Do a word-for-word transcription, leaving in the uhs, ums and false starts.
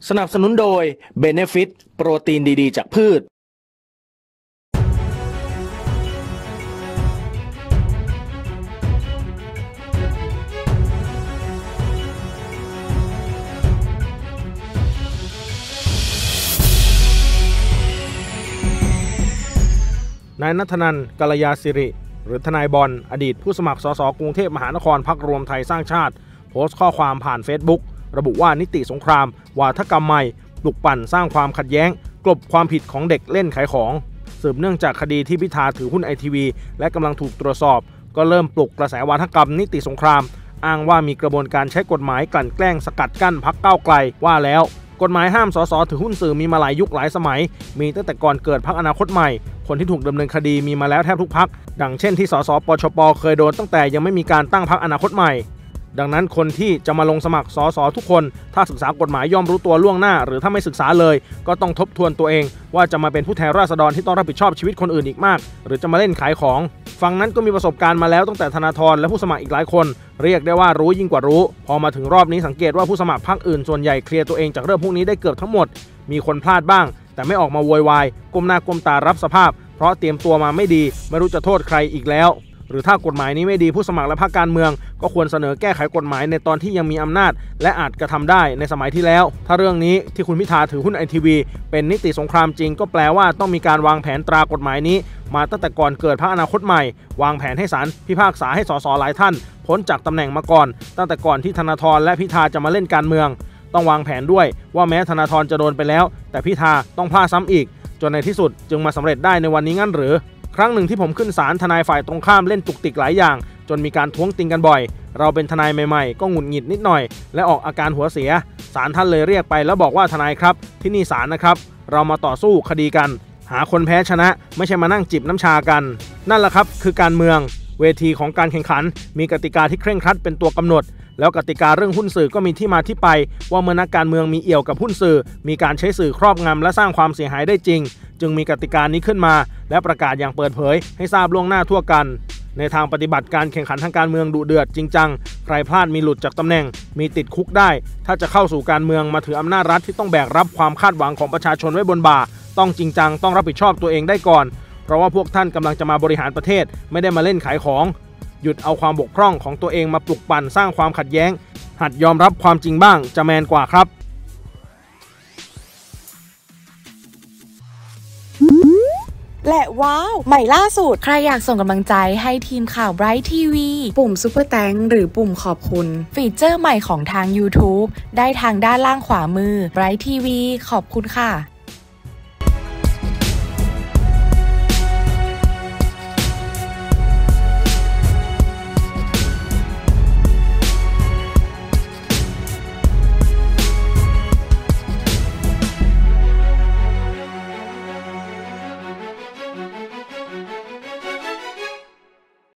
สนับสนุนโดย Benefit โปรตีนดีๆจากพืชนายณัฐนันท์ กัลยาสิริหรือทนายบอลอดีตผู้สมัครสสกรุงเทพมหานครพรรครวมไทยสร้างชาติโพสต์ข้อความผ่าน Facebook ระบุว่านิติสงครามวาทกรรมใหม่ปลุกปั่นสร้างความขัดแย้งกลบความผิดของเด็กเล่นขายของสืบเนื่องจากคดีที่พิธาถือหุ้นไอทีวีและกำลังถูกตรวจสอบก็เริ่มปลุกกระแสวาทกรรมนิติสงครามอ้างว่ามีกระบวนการใช้กฎหมายกลั่นแกล้งสกัดกั้นพรรคก้าวไกลว่าแล้วกฎหมายห้ามสสถือหุ้นสื่อมีมาหลายยุคหลายสมัยมีตั้งแต่ก่อนเกิดพรรคอนาคตใหม่คนที่ถูกดำเนินคดีมีมาแล้วแทบทุกพรรคดังเช่นที่สสปชปเคยโดนตั้งแต่ยังไม่มีการตั้งพรรคอนาคตใหม่ดังนั้นคนที่จะมาลงสมัครสสทุกคนถ้าศึกษากฎหมายย่อมรู้ตัวล่วงหน้าหรือถ้าไม่ศึกษาเลยก็ต้องทบทวนตัวเองว่าจะมาเป็นผู้แทนราษฎรที่ต้องรับผิดชอบชีวิตคนอื่นอีกมากหรือจะมาเล่นขายของฝั่งนั้นก็มีประสบการณ์มาแล้วตั้งแต่ธนาธรและผู้สมัครอีกหลายคนเรียกได้ว่ารู้ยิ่งกว่ารู้พอมาถึงรอบนี้สังเกตว่าผู้สมัครพรรคอื่นส่วนใหญ่เคลียร์ตัวเองจากเรื่องพวกนี้ได้เกือบทั้งหมดมีคนพลาดบ้างแต่ไม่ออกมาโวยวายก้มหน้าก้มตารับสภาพเพราะเตรียมตัวมาไม่ดีไม่รู้จะโทษใครอีกแล้วหรือถ้ากฎหมายนี้ไม่ดีผู้สมัครและพรรคการเมืองก็ควรเสนอแก้ไขกฎหมายในตอนที่ยังมีอำนาจและอาจกระทำได้ในสมัยที่แล้วถ้าเรื่องนี้ที่คุณพิธาถือหุ้นไอทีวีเป็นนิติสงครามจริงก็แปลว่าต้องมีการวางแผนตรากฎหมายนี้มาตั้งแต่ก่อนเกิดพรรคอนาคตใหม่วางแผนให้ศาลพิพากษาให้สสหลายท่านพ้นจากตำแหน่งมาก่อนตั้งแต่ก่อนที่ธนาธรและพิธาจะมาเล่นการเมืองต้องวางแผนด้วยว่าแม้ธนาธรจะโดนไปแล้วแต่พิธาต้องพลาดซ้ำอีกจนในที่สุดจึงมาสำเร็จได้ในวันนี้งั้นหรือครั้งหนึ่งที่ผมขึ้นศาลทนายฝ่ายตรงข้ามเล่นตุกติกหลายอย่างจนมีการท้วงติงกันบ่อยเราเป็นทนายใหม่ๆก็หงุดหงิดนิดหน่อยและออกอาการหัวเสียศาลท่านเลยเรียกไปแล้วบอกว่าทนายครับที่นี่ศาลนะครับเรามาต่อสู้คดีกันหาคนแพ้ชนะไม่ใช่มานั่งจิบน้ำชากันนั่นแหละครับคือการเมืองเวทีของการแข่งขันมีกติกาที่เคร่งครัดเป็นตัวกำหนดแล้วกติกาเรื่องหุ้นสื่อก็มีที่มาที่ไปว่าเมื่อนักการเมืองมีเอี่ยวกับหุ้นสื่อมีการใช้สื่อครอบงำและสร้างความเสียหายได้จริงจึงมีกติกานี้ขึ้นมาและประกาศอย่างเปิดเผยให้ทราบล่วงหน้าทั่วกันในทางปฏิบัติการแข่งขันทางการเมืองดุเดือดจริงจังใครพลาดมีหลุดจากตำแหน่งมีติดคุกได้ถ้าจะเข้าสู่การเมืองมาถืออำนาจรัฐที่ต้องแบกรับความคาดหวังของประชาชนไว้บนบ่าต้องจริงจังต้องรับผิดชอบตัวเองได้ก่อนเพราะว่าพวกท่านกำลังจะมาบริหารประเทศไม่ได้มาเล่นขายของหยุดเอาความบกพร่องของตัวเองมาปลุกปั่นสร้างความขัดแย้งหัดยอมรับความจริงบ้างจะแมนกว่าครับและว้าวใหม่ล่าสุดใครอยากส่งกำลังใจให้ทีมข่าว Bright ที วี ปุ่มซุปเปอร์แตงหรือปุ่มขอบคุณฟีเจอร์ใหม่ของทาง YouTube ได้ทางด้านล่างขวามือ Bright ที วี ขอบคุณค่ะ